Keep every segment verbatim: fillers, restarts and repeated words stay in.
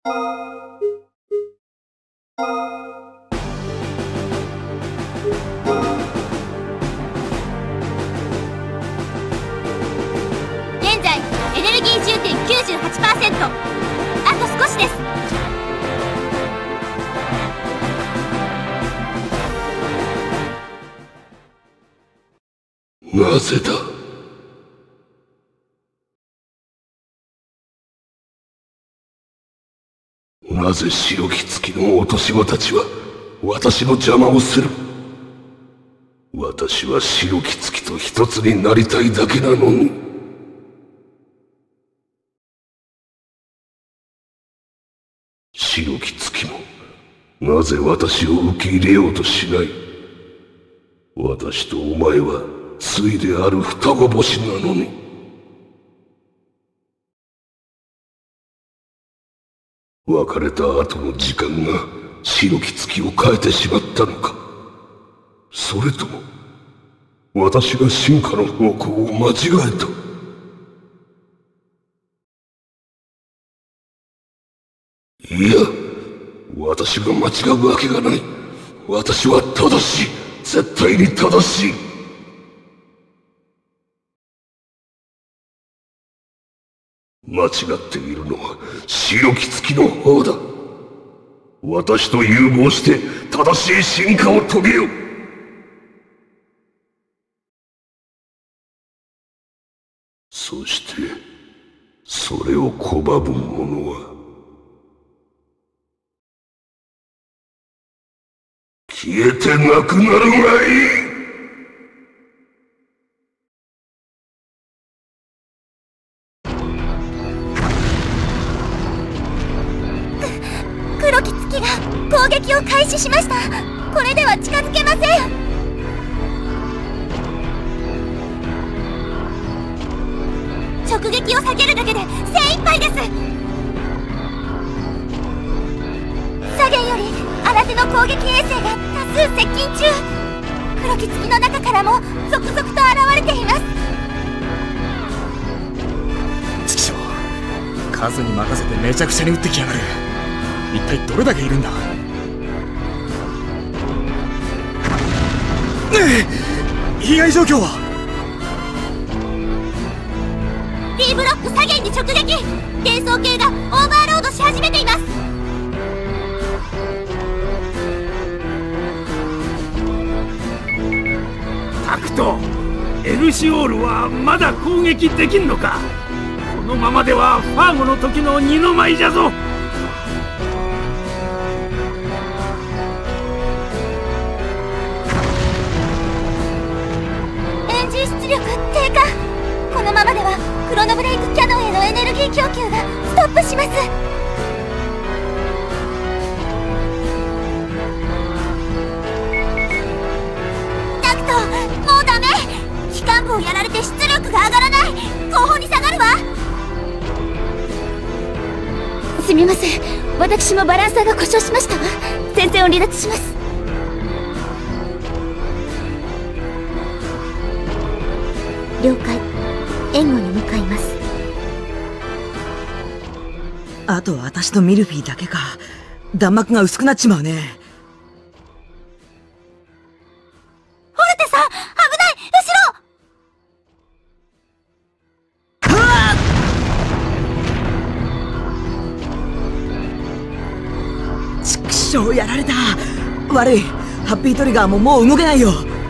現在エネルギー充填 きゅうじゅうはちパーセント。 あと少しです。 なぜだ。なぜ白き月の落とし子たちは私の邪魔をする。私は白き月と一つになりたいだけなのに。白き月もなぜ私を受け入れようとしない。私とお前は対である双子星なのに。別れた後の時間が白き月を変えてしまったのか。それとも私が進化の方向を間違えた。いや、私が間違うわけがない。私は正しい。絶対に正しい。間違っているのは白き月の方だ。私と融合して正しい進化を遂げよ。そしてそれを拒む者は消えてなくなるがいい。 黒き月が攻撃を開始しました。これでは近づけません。直撃を下げるだけで精一杯です。左舷より新手の攻撃衛星が多数接近中。黒き月の中からも続々と現れています。 チキショー、数に任せてめちゃくちゃに撃ってきやがる。一体どれだけいるんだ。ねえ、被害状況は。 D ブロック左舷に直撃。転送系がオーバーロードし始めています。 タクト、エルシオールはまだ攻撃できんのか。このままではファーゴの時の二の舞じゃぞ。 エンジン出力低下。このままではクロノブレイクキャノンへのエネルギー供給がストップします。タクト、もうダメ。機関部をやられて出力が上がらない。後方に下がるわ。すみません、私もバランサーが故障しましたわ。戦線を離脱します。了解。援護に向かいます。 あと私とミルフィーだけか。弾幕が薄くなっちまうね。 フォルテさん、危ない。後ろ。 はあ！ちくしょう、やられた。悪い。ハッピートリガーももう動けないよ。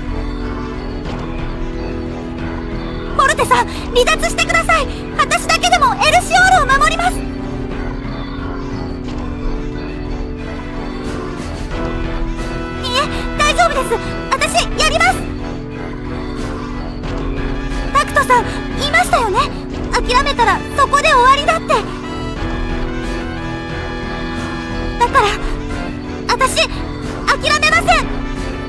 フォルテさん、離脱してください。私だけでもエルシオールを守ります。いえ、大丈夫です。私やります。タクトさん言いましたよね。諦めたらそこで終わりだって。だから私諦めません。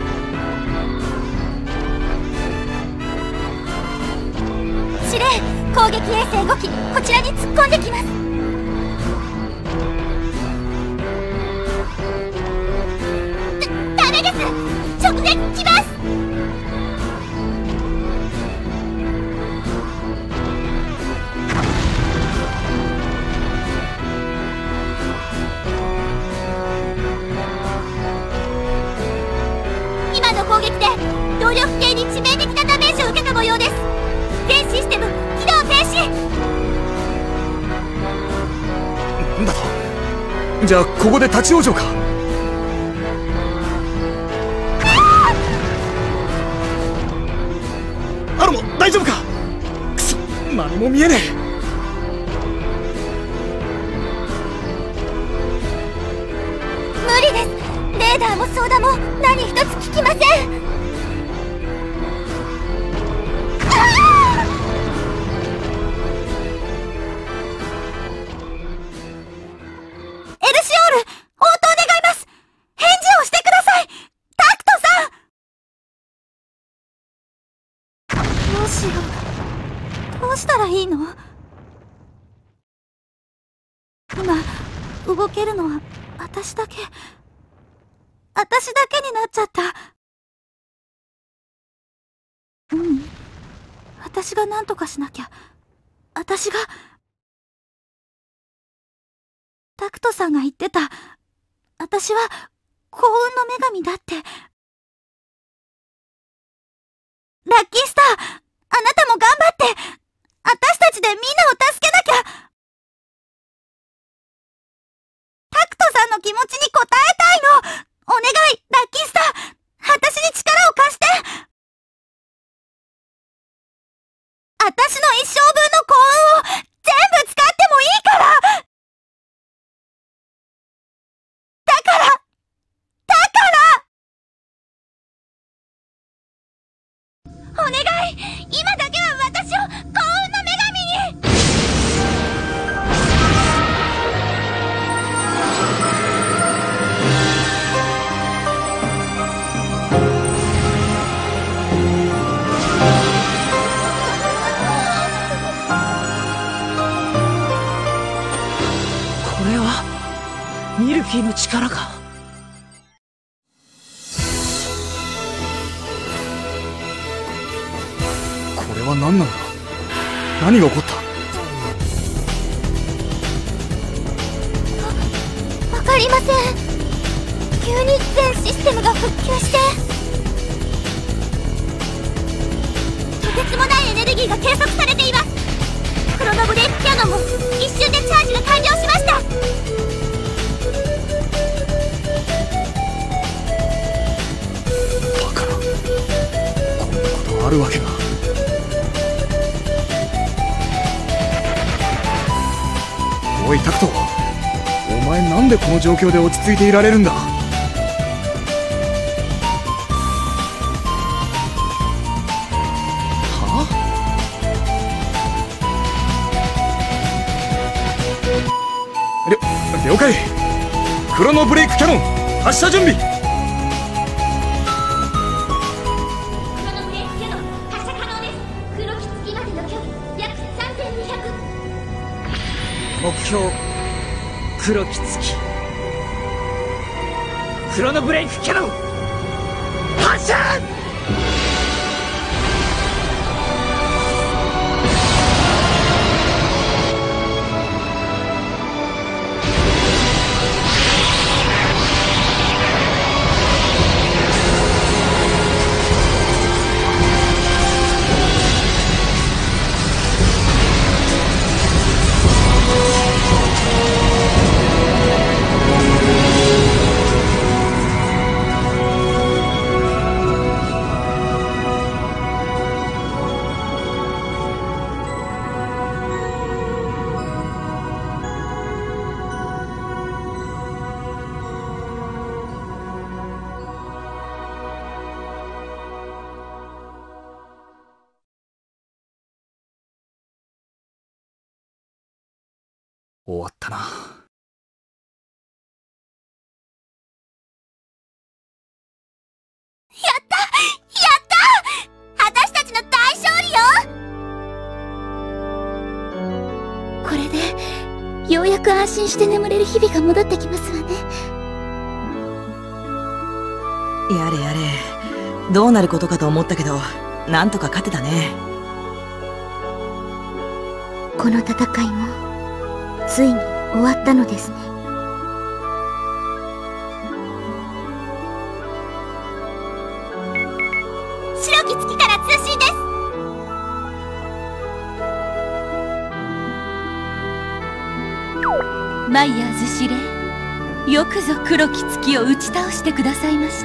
司令、攻撃衛星ごきこちらに突っ込んできます。ダメです。直撃来ます。 じゃあここで立ち往生か。アロモ大丈夫か。くそ、何も見えねえ。 無理です。レーダーもソーダも何一つ聞きません。エルシオール、応答願います。返事をしてください、タクトさん。どうしよう。どうしたらいいの？今動けるのは私だけ。私だけになっちゃった。うん。私が何とかしなきゃ。私が。タクトさんが言ってた。私は幸運の女神だって。ラッキースター、あなたも頑張って。私たちでみんなを助けなきゃ。タクトさんの気持ちに応えたいの。お願い、ラッキースター、私に力を貸して。私の一生分の幸運を全部使ってもいいから。だから、だからお願い、今だけは私を幸運の女神に。 これはミルフィーの力か。 これは何なんだ。何が起こった。 わかりません。急に全システムが復旧して、とてつもないエネルギーが計測されています。クロノブレーキキャノンも一瞬でチャージが完了しました。 バカな、こんなことあるわけが。おいタクト、お前なんでこの状況で落ち着いていられるんだ。はあ、りょ了解。クロノブレイクキャノン発射準備。 クロノブレーキキャノン発射可能です。黒き月までの距離約さんぜんにひゃく。 目標黒き月。クロノブレイクキャノン発射。 終わったな。 やったやった私たちの大勝利よ。これでようやく安心して眠れる日々が戻ってきますわね。 やれやれ、どうなることかと思ったけど、なんとか勝てたね。 この戦いもついに終わったのですね。白き月から通信です。マイヤーズ司令、 よくぞ黒き月を打ち倒してくださいました。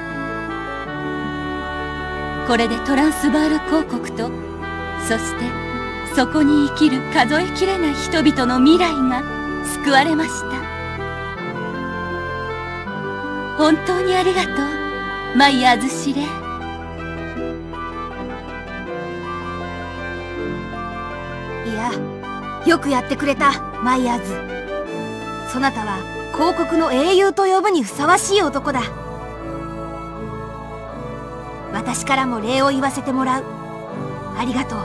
これでトランスバール公国と、そしてそこに生きる数えきれない人々の未来が救われました。本当にありがとう、マイヤーズ司令。 いや、よくやってくれた、マイヤーズ。そなたは公国の英雄と呼ぶにふさわしい男だ。私からも礼を言わせてもらう。ありがとう。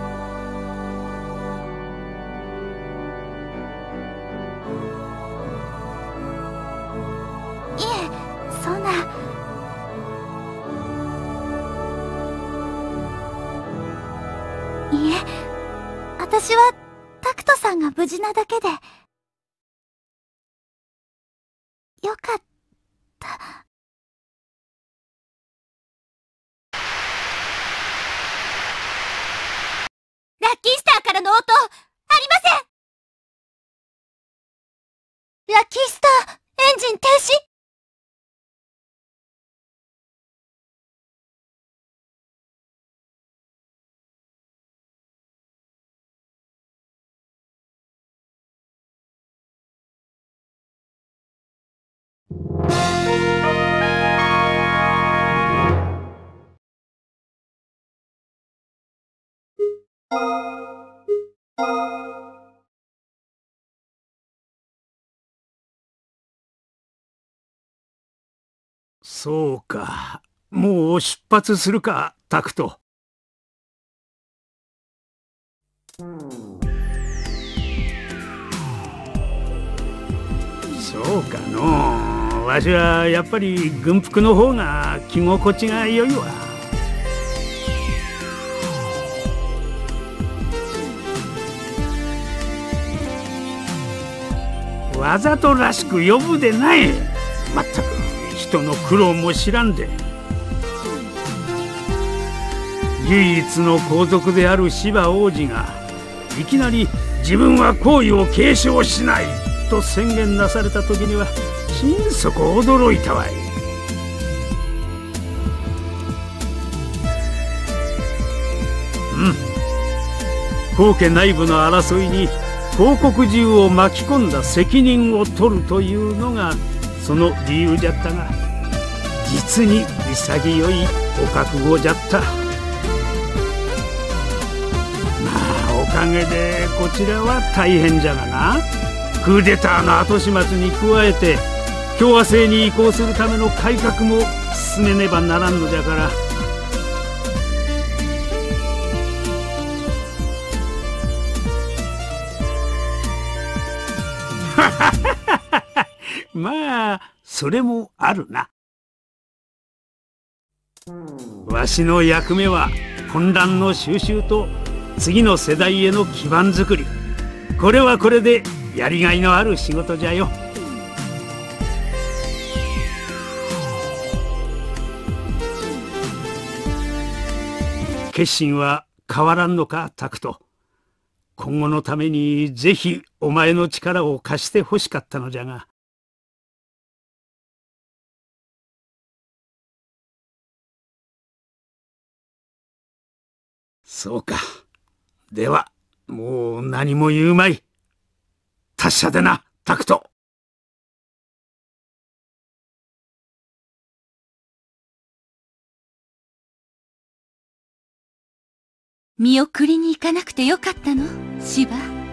いえ、そんな。いえ、私はタクトさんが無事なだけでよかった。ラッキースターからの応答ありません。ラッキースター、エンジン停止。 そうか、もう出発するか、タクト。そうかのう。わしはやっぱり軍服の方が着心地が良いわ。わざとらしく呼ぶでない。まったく人の苦労も知らんで。唯一の皇族である芝王子がいきなり自分は皇位を継承しないと宣言なされた時には心底驚いたわい。うん、皇家内部の争いに皇国中を巻き込んだ責任を取るというのがその理由じゃったが、実に潔いお覚悟じゃった。まあおかげでこちらは大変じゃがな。クーデターの後始末に加えて共和制に移行するための改革も進めねばならんのじゃから。まあそれもあるな。わしの役目は混乱の収拾と次の世代への基盤づくり。これはこれでやりがいのある仕事じゃよ。決心は変わらんのか、タクト。今後のためにぜひお前の力を貸してほしかったのじゃが。そうか。ではもう何も言うまい。達者でな、タクト。 見送りに行かなくてよかったの、シバ。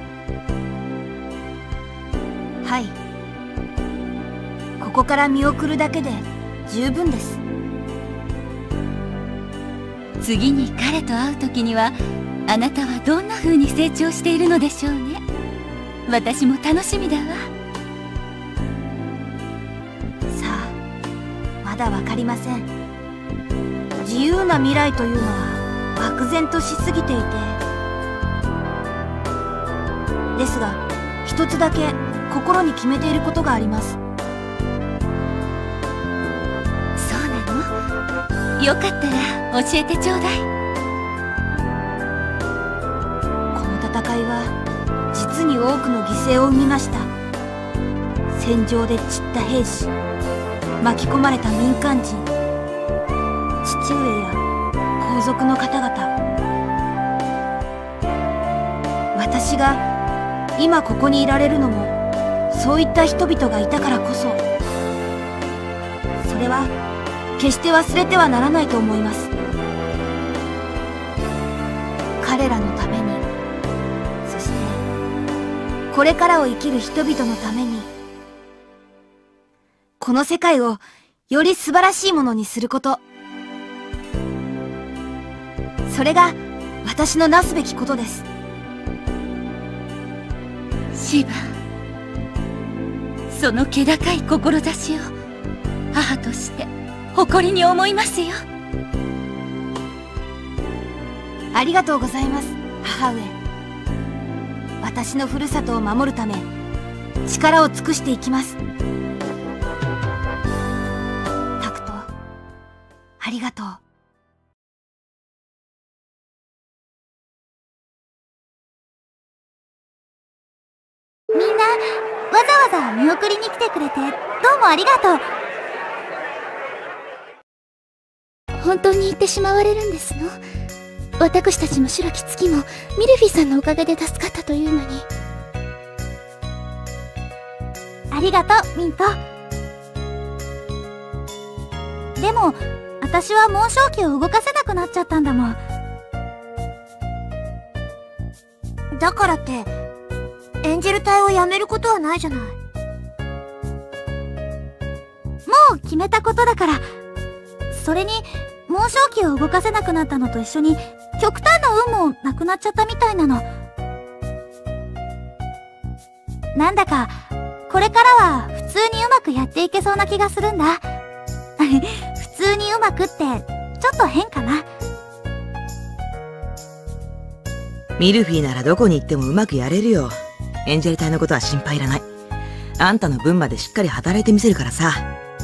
はい。ここから見送るだけで十分です。 次に彼と会う時にはあなたはどんな風に成長しているのでしょうね。私も楽しみだわ。 さあ、まだわかりません。自由な未来というのは漠然としすぎていて、ですが一つだけ心に決めていることがあります。 そうなの？よかったら教えてちょうだい。 この戦いは実に多くの犠牲を生みました。戦戦場で散った兵士、巻き込まれた民間人、父上や皇族の方々、私が今ここにいられるのもそういった人々がいたからこそ。それは決して忘れてはならないと思います。彼らのために、そしてこれからを生きる人々のために、この世界をより素晴らしいものにすること、それが私のなすべきことです。 シーバ、その気高い志を母として誇りに思いますよ。 ありがとうございます、母上。私のふるさとを守るため力を尽くしていきます。タクト、ありがとう。 みんなわざわざ見送りに来てくれてどうもありがとう。本当に言ってしまわれるんですの？私たちも白き月もミルフィーさんのおかげで助かったというのに。ありがとう、ミント。でも私は紋章機を動かせなくなっちゃったんだもん。 だからってエンジェル隊を辞めることはないじゃない。もう決めたことだから。それに紋章機を動かせなくなったのと一緒に極端な運もなくなっちゃったみたいなの。なんだかこれからは普通にうまくやっていけそうな気がするんだ。普通にうまくってちょっと変かな。 ミルフィーならどこに行ってもうまくやれるよ。エンジェル隊のことは心配いらない。あんたの分までしっかり働いてみせるからさ。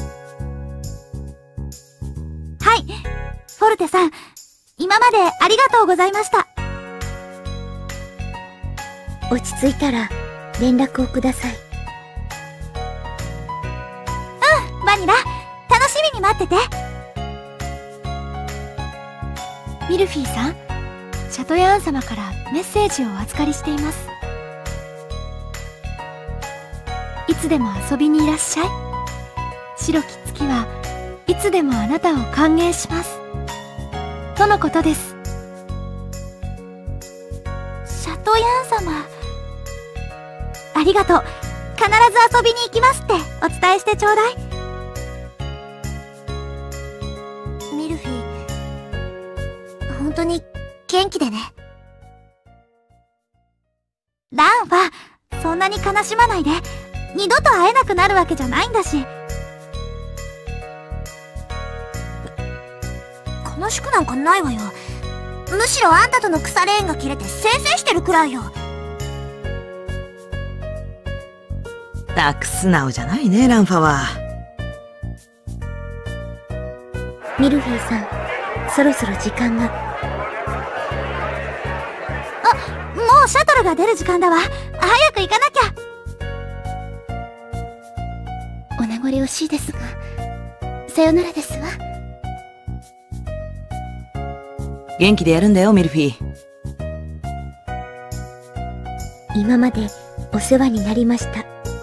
はい、フォルテさん、今までありがとうございました。 落ち着いたら連絡をください。 うん、バニラ、楽しみに待ってて。ミルフィーさん、シャトヤーン様からメッセージをお預かりしています。いつでも遊びにいらっしゃい。白き月はいつでもあなたを歓迎します。とのことです。シャトヤーン様、ありがとう。必ず遊びに行きますってお伝えしてちょうだい。 ミルフィー、本当に元気でね。 ランファ、そんなに悲しまないで。二度と会えなくなるわけじゃないんだし。 悲しくなんかないわよ。むしろあんたとの腐れ縁が切れてせいせいしてるくらいよ。 たく素直じゃないね、ランファは。 ミルフィーさん、そろそろ時間が。 あ、もうシャトルが出る時間だわ。早く行かなきゃ。 お名残惜しいですが、さよならですわ。 元気でやるんだよ、ミルフィー。 今までお世話になりました。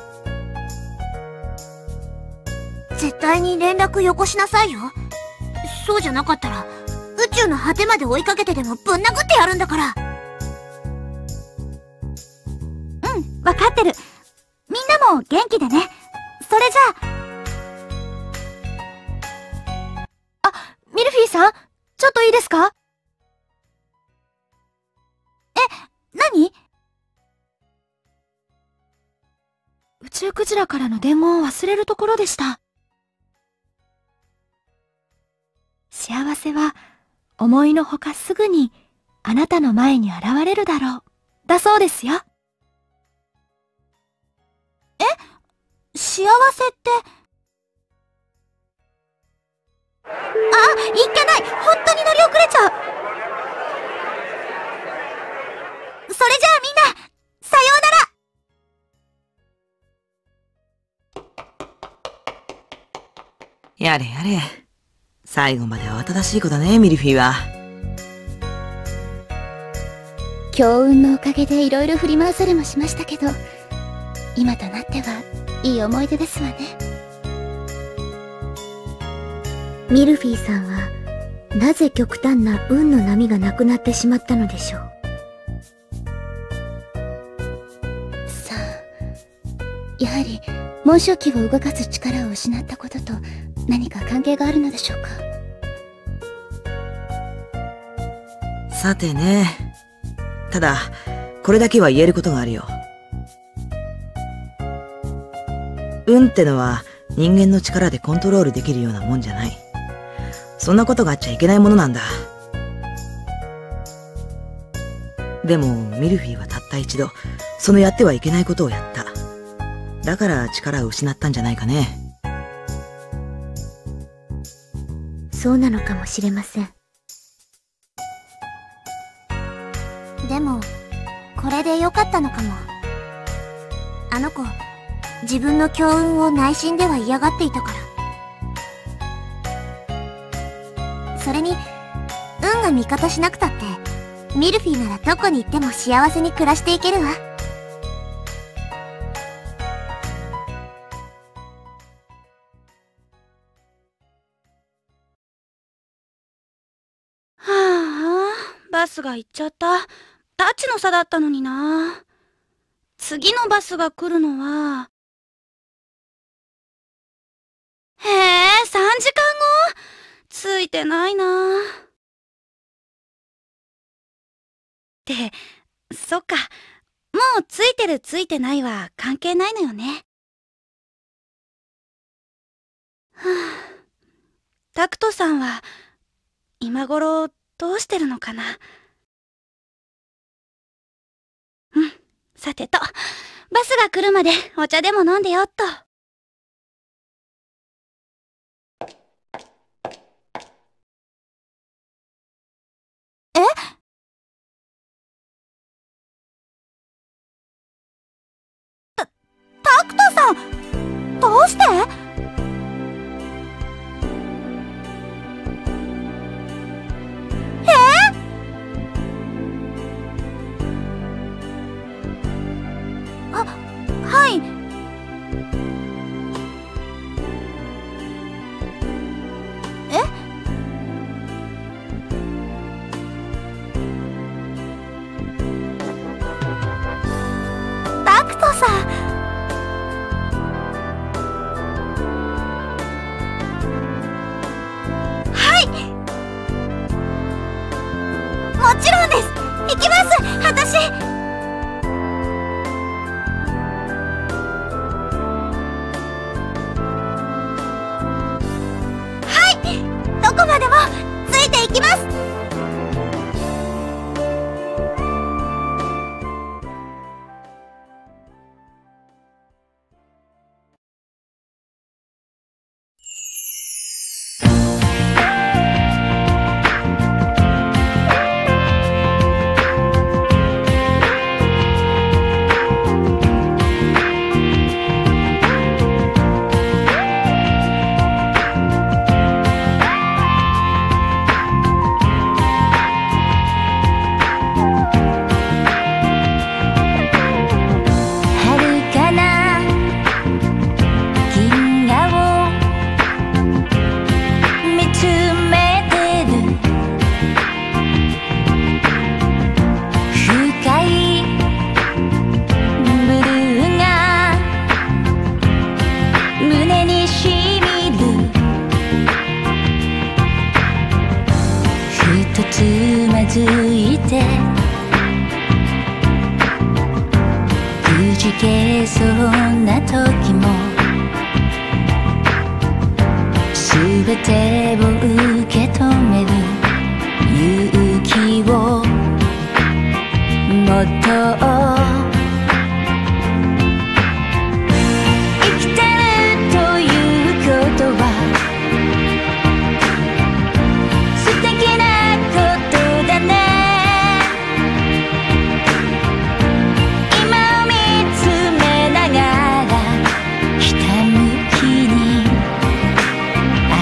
絶対に連絡よこしなさいよ。そうじゃなかったら宇宙の果てまで追いかけてでもぶん殴ってやるんだから。 うん、わかってる。みんなも元気でね。それじゃあ。あ、ミルフィーさん、ちょっといいですか？え、何？宇宙クジラからの伝言を忘れるところでした。幸せは思いのほかすぐにあなたの前に現れるだろう。だそうですよ。え？幸せって。あ、いけない！本当に乗り遅れちゃう！それじゃあみんな、さようなら！ やれやれ。最後まで慌ただしい子だね、ミルフィーは。 強運のおかげでいろいろ振り回されもしましたけど、今となってはいい思い出ですわね。 ミルフィーさんは、なぜ極端な運の波がなくなってしまったのでしょう。 さあ、やはり紋章機を動かす力を失ったことと何か関係があるのでしょうか。 さてね。ただ、これだけは言えることがあるよ。運ってのは人間の力でコントロールできるようなもんじゃない。そんなことがあっちゃいけないものなんだ。でも、ミルフィーはたった一度、そのやってはいけないことをやった。だから力を失ったんじゃないかね。 そうなのかもしれません。 でも、これで良かったのかも。あの子、自分の強運を内心では嫌がっていたから。それに、運が味方しなくたって、ミルフィーならどこに行っても幸せに暮らしていけるわ。 はあ、バスが行っちゃった。タッチの差だったのにな。次のバスが来るのは、へえ、さんじかんご？ついてないな。って、そっか。もうついてるついてないは関係ないのよね。はあ、タクトさんは、今頃どうしてるのかな。うん、さてと、バスが来るまでお茶でも飲んでよっと。 え？た、タクトさん、どうして？はい。え？タクトさん。はい。もちろんです。行きます、私。どこまでもついていきます。 ついてくじけそうな時も全てを受け止める勇気をもっと生きてるということは素敵なことだね。今を見つめながらひたむきに歩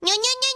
にゃにゃにゃ